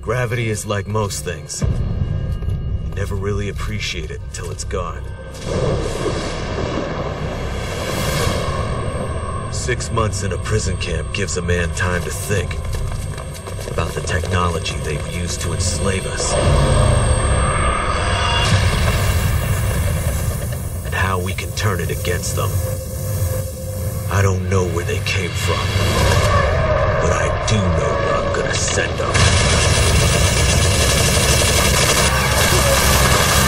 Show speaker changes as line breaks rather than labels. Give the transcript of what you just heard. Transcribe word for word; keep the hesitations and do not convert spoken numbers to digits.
Gravity is like most things. You never really appreciate it until it's gone. Six months in a prison camp gives a man time to think about the technology they've used to enslave us. And how we can turn it against them. I don't know where they came from, but I do know where I'm gonna send them.